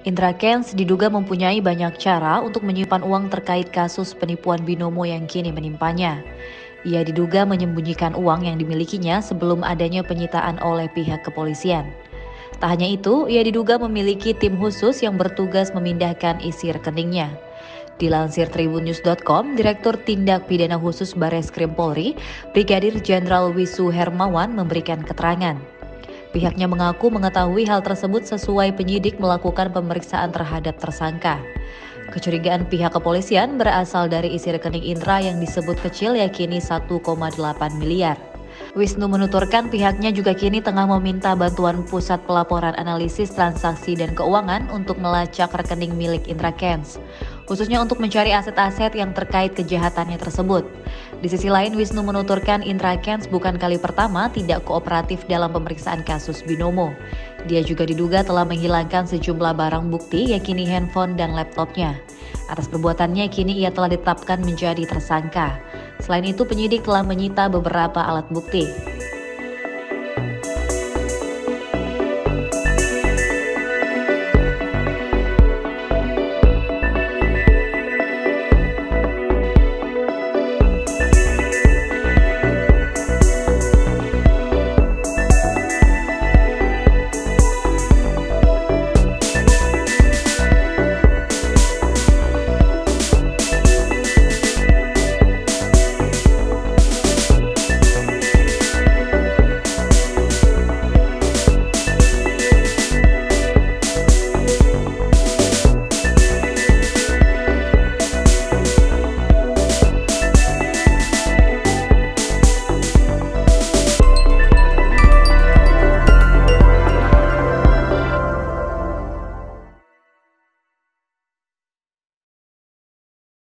Indra Kents diduga mempunyai banyak cara untuk menyimpan uang terkait kasus penipuan binomo yang kini menimpanya. Ia diduga menyembunyikan uang yang dimilikinya sebelum adanya penyitaan oleh pihak kepolisian. Tak hanya itu, ia diduga memiliki tim khusus yang bertugas memindahkan isi rekeningnya. Dilansir tribunnews.com, Direktur Tindak Pidana Khusus Bareskrim Polri, Brigadir Jenderal Wisu Hermawan memberikan keterangan. Pihaknya mengaku mengetahui hal tersebut sesuai penyidik melakukan pemeriksaan terhadap tersangka. Kecurigaan pihak kepolisian berasal dari isi rekening Indra yang disebut kecil yakni 1,8 miliar. Wisnu menuturkan pihaknya juga kini tengah meminta bantuan Pusat Pelaporan Analisis Transaksi dan Keuangan untuk melacak rekening milik Indra Kents, khususnya untuk mencari aset-aset yang terkait kejahatannya tersebut. Di sisi lain, Wisnu menuturkan Indra Kents bukan kali pertama tidak kooperatif dalam pemeriksaan kasus binomo. Dia juga diduga telah menghilangkan sejumlah barang bukti yakni handphone dan laptopnya. Atas perbuatannya kini ia telah ditetapkan menjadi tersangka. Selain itu, penyidik telah menyita beberapa alat bukti.